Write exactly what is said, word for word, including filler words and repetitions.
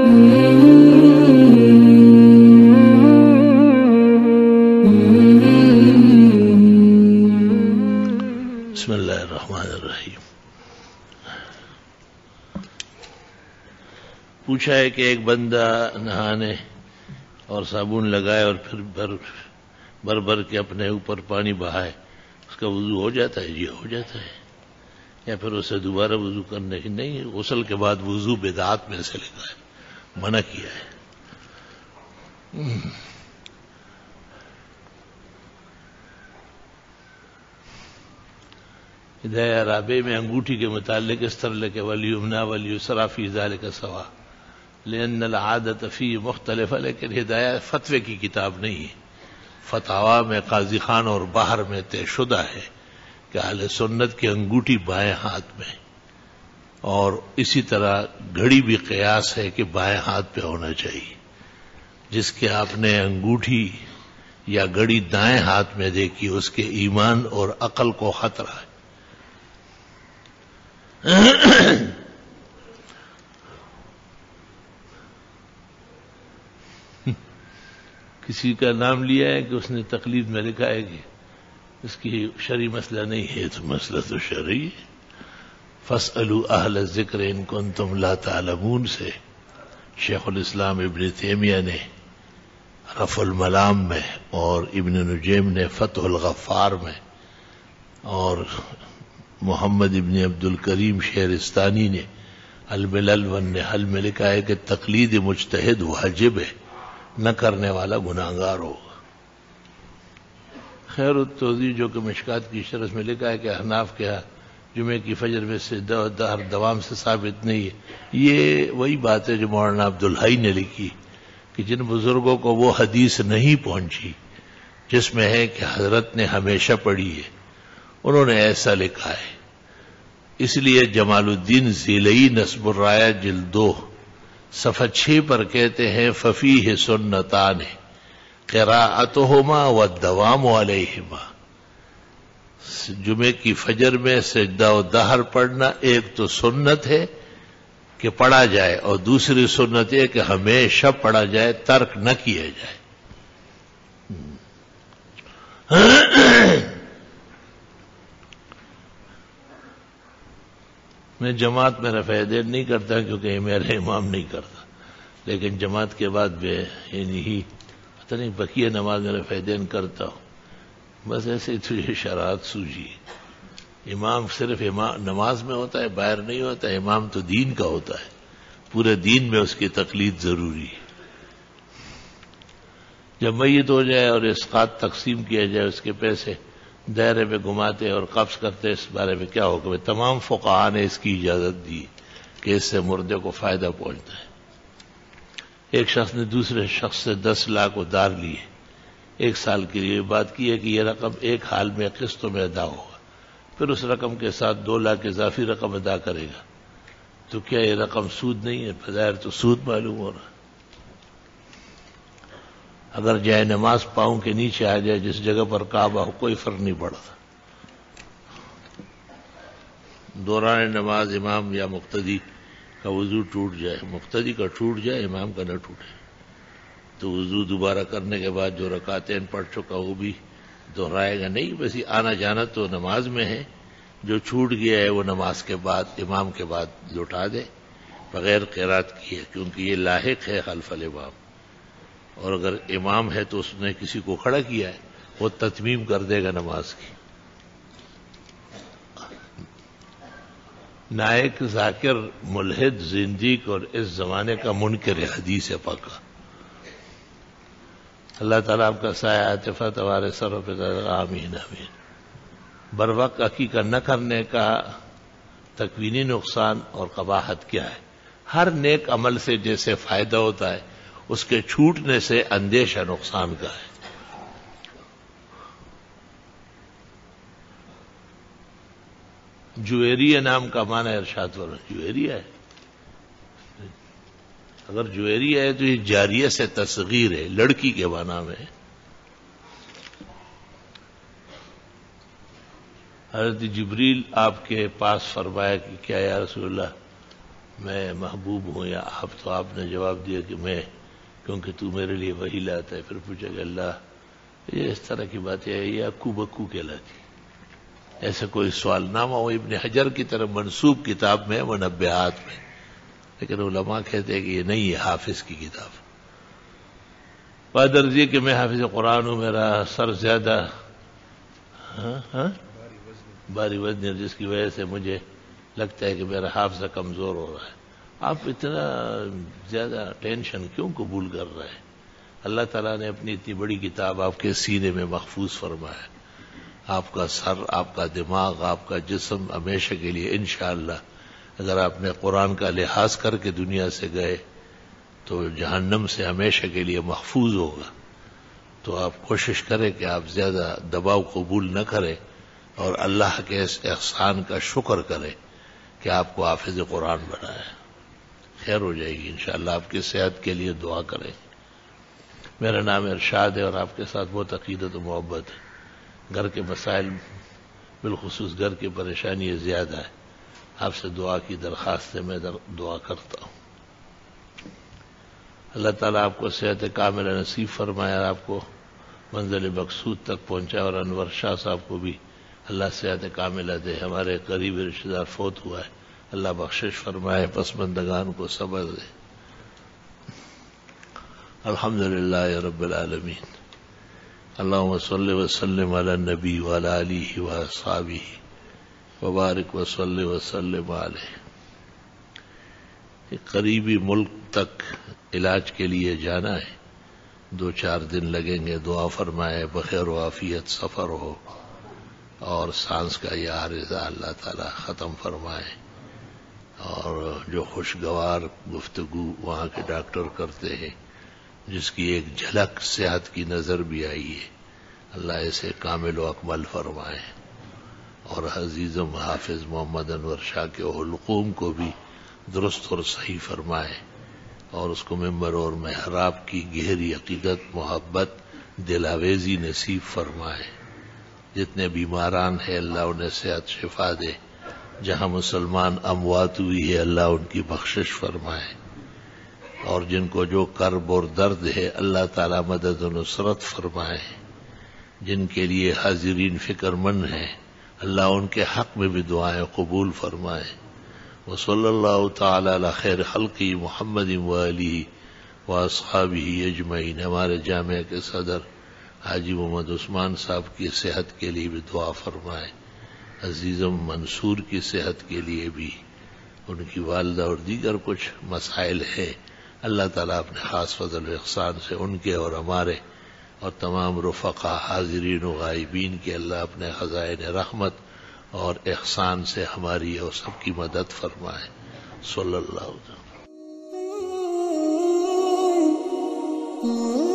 بسم اللہ الرحمن الرحیم۔ پوچھا ہے کہ ایک بندہ نہانے اور صابن لگائے اور پھر بھر بھر بھر کے اپنے اوپر پانی بہائے، اس کا وضو ہو جاتا ہے؟ جی ہو جاتا ہے، یا پھر اسے دوبارہ وضو کرنے کی نہیں؟ غسل کے بعد وضو بدعات میں سے لکھا ہے، منع کیا ہے۔ ہدایہ رابع میں انگوٹھی کے متعلق اس طرح لکھے وَلْيُمْنَى وَلْيُسْرَى فِي ذَلِكَ سَوَاءٌ لِأَنَّ الْعَادَةَ فِيهِ مُخْتَلِفَةٌ، لیکن ہدایہ فتوے کی کتاب نہیں ہے۔ فتاویٰ میں قاضی خان اور باہر میں طے شدہ ہے کہ اہل سنت کی انگوٹھی بائیں ہاتھ میں، اور اسی طرح گھڑی بھی قیاس ہے کہ بائیں ہاتھ پہ ہونا چاہیے۔ جس کے آپ نے انگوٹھی یا گھڑی دائیں ہاتھ میں دیکھی، اس کے ایمان اور عقل کو خطرہ ہے۔ کسی کا نام لیا ہے کہ اس نے تقلید میں لکھا ہے کہ اس کی شرعی مسئلہ نہیں ہے، تو مسئلہ تو شرعی ہے۔ فَاسْأَلُوا أَهْلَ الذِّكْرِ إِن كُنتُمْ لَا تَعْلَمُونَ سے شیخ الاسلام ابن تیمیہ نے رفع الملام میں، اور ابن نجیم نے فتح الغفار میں، اور محمد ابن عبد الکریم شہرستانی نے الملل والنحل میں لکھا ہے کہ تقلید مجتہد واجب ہے، نہ کرنے والا گناہگار ہوگا۔ خیر التوضیح جو کہ مشکات کی شرح میں لکھا ہے کہ احناف کے ہاں جمعے کی فجر میں سے دہر دوام سے ثابت نہیں ہے۔ یہ وہی بات ہے جو مولانا عبدالحی نے لکھی کہ جن بزرگوں کو وہ حدیث نہیں پہنچی جس میں ہے کہ حضرت نے ہمیشہ پڑھی ہے، انہوں نے ایسا لکھا ہے۔ اس لیے جمال الدین ذیلئی نصب الرایہ جلد دو صفحہ چھ پر کہتے ہیں ففیہ سنتان قراءتہما والدوام علیہما، جمعے کی فجر میں سجدہ و دہر پڑھنا ایک تو سنت ہے کہ پڑھا جائے، اور دوسری سنت ہے کہ ہمیشہ پڑھا جائے، ترک نہ کیا جائے۔ میں جماعت میں رفع یدین نہیں کرتا کیونکہ میرا امام نہیں کرتا، لیکن جماعت کے بعد بھی یعنی ہی پتہ نہیں بقیہ نماز میں رفع یدین کرتا ہوں، بس ایسے ہی تجھے شرارت سوجی۔ امام صرف امام نماز میں ہوتا ہے، باہر نہیں ہوتا ہے۔ امام تو دین کا ہوتا ہے، پورے دین میں اس کی تقلید ضروری ہے۔ جب میت ہو جائے اور اسقاط تقسیم کیا جائے، اس کے پیسے دائرے میں گھماتے اور قبض کرتے، اس بارے میں کیا حکم ہے؟ تمام فقہاء نے اس کی اجازت دی کہ اس سے مردے کو فائدہ پہنچتا ہے۔ ایک شخص نے دوسرے شخص سے دس لاکھ ادھار لیے، ایک سال کے لیے بات کی ہے کہ یہ رقم ایک حال میں قسطوں میں ادا ہوگا، پھر اس رقم کے ساتھ دو لاکھ اضافی رقم ادا کرے گا، تو کیا یہ رقم سود نہیں ہے؟ بظاہر تو سود معلوم ہو رہا۔ اگر جائے نماز پاؤں کے نیچے آ جائے جس جگہ پر کعبہ ہو، کوئی فرق نہیں پڑتا۔ دوران نماز امام یا مقتدی کا وضو ٹوٹ جائے، مقتدی کا ٹوٹ جائے، امام کا نہ ٹوٹے، تو وضو دوبارہ کرنے کے بعد جو رکعتین پڑھ چکا وہ بھی دہرائے گا نہیں، بس یہ آنا جانا تو نماز میں ہے، جو چھوٹ گیا ہے وہ نماز کے بعد امام کے بعد لوٹا دے بغیر قرات کیے، کیونکہ یہ لاحق ہے خلف الامام۔ اور اگر امام ہے تو اس نے کسی کو کھڑا کیا ہے، وہ تتمیم کر دے گا نماز کی۔ نائک ذاکر ملحد زندیق اور اس زمانے کا منکر حدیث پاکہ۔ اللہ تعالیٰ آپ کا سایہ عاطفت ہمارے سروں پہ دے، آمین آمین۔ بر وقت عقیقہ نہ کرنے کا تکوینی نقصان اور قباحت کیا ہے؟ ہر نیک عمل سے جیسے فائدہ ہوتا ہے، اس کے چھوٹنے سے اندیشہ نقصان کا ہے۔ جویریہ نام کا معنی ارشاد ہو رہا، جویریہ ہے، اگر جویریہ ہے تو یہ جاریہ سے تصغیر ہے، لڑکی کے معنی میں۔ حضرت جبریل آپ کے پاس فرمایا کہ کیا یا رسول اللہ میں محبوب ہوں یا آپ؟ تو آپ نے جواب دیا کہ میں، کیونکہ تو میرے لیے وہی لاتا ہے۔ پھر پوچھا کہ اللہ، یہ اس طرح کی باتیں ہے، یہ اکو بکو کہلاتی، ایسا کوئی سوال نامہ وہ ابن حجر کی طرف منسوب کتاب میں منبہات میں، لیکن علماء کہتے ہیں کہ یہ نہیں ہے، حافظ کی کتاب۔ بات درجی کہ میں حافظ قرآن ہوں، میرا سر زیادہ ہاں ہاں بھاری وزن ہے، جس کی وجہ سے مجھے لگتا ہے کہ میرا حافظہ کمزور ہو رہا ہے۔ آپ اتنا زیادہ ٹینشن کیوں قبول کر رہے ہیں؟ اللہ تعالیٰ نے اپنی اتنی بڑی کتاب آپ کے سینے میں محفوظ فرمایا، آپ کا سر، آپ کا دماغ، آپ کا جسم ہمیشہ کے لیے انشاءاللہ اگر آپ نے قرآن کا لحاظ کر کے دنیا سے گئے تو جہنم سے ہمیشہ کے لیے محفوظ ہوگا۔ تو آپ کوشش کریں کہ آپ زیادہ دباؤ قبول نہ کریں اور اللہ کے اس احسان کا شکر کریں کہ آپ کو حافظ قرآن بنایا۔ خیر ہو جائے گی انشاءاللہ، آپ کی صحت کے لیے دعا کریں۔ میرا نام ارشاد ہے اور آپ کے ساتھ بہت عقیدت و محبت ہے۔ گھر کے مسائل، بالخصوص گھر کی پریشانی زیادہ ہے، آپ سے دعا کی درخواست سے میں دعا کرتا ہوں۔ اللہ تعالیٰ آپ کو صحت کاملہ نصیب فرمائے اور آپ کو منزل مقصود تک پہنچائے، اور انور شاہ صاحب کو بھی اللہ صحت کاملہ دے۔ ہمارے قریبی رشتہ دار فوت ہوا ہے، اللہ بخشش فرمائے، پسماندگان کو صبر دے۔ الحمدللہ رب العالمین، اللہم صلی وسلم علی النبی وعلی آلہ واصحابہ وبارک وصلی وسلم علیہ۔ قریبی ملک تک علاج کے لیے جانا ہے، دو چار دن لگیں گے، دعا فرمائے بخیر و عافیت سفر ہو اور سانس کا یہ عارضہ اللہ تعالی ختم فرمائے، اور جو خوشگوار گفتگو وہاں کے ڈاکٹر کرتے ہیں، جس کی ایک جھلک صحت کی نظر بھی آئی ہے، اللہ اسے کامل و اکمل فرمائے، اور عزیزم حافظ محمد انور شاہ کے حلقوم کو بھی درست اور صحیح فرمائے، اور اس کو ممبر اور محراب کی گہری عقیدت، محبت، دلاویزی نصیب فرمائے۔ جتنے بیماران ہیں اللہ انہیں صحت شفا دے، جہاں مسلمان اموات ہوئی ہے اللہ ان کی بخشش فرمائے، اور جن کو جو کرب اور درد ہے اللہ تعالی مدد و نصرت فرمائے، جن کے لیے حاضرین فکر مند ہیں اللہ ان کے حق میں بھی دعائیں قبول فرمائے۔ وصلی اللہ تعالی علی خیر خلقی محمد وآلہ واصحابہ اجمعین۔ ہمارے جامعہ کے صدر حاجی محمد عثمان صاحب کی صحت کے لیے بھی دعا فرمائے، عزیزم منصور کی صحت کے لیے بھی، ان کی والدہ اور دیگر کچھ مسائل ہیں، اللہ تعالیٰ اپنے خاص فضل و احسان سے ان کے اور ہمارے اور تمام رفقا حاضرین و غائبین کے اللہ اپنے خزائن رحمت اور احسان سے ہماری اور سب کی مدد فرمائے۔ صلی اللہ علیہ وسلم۔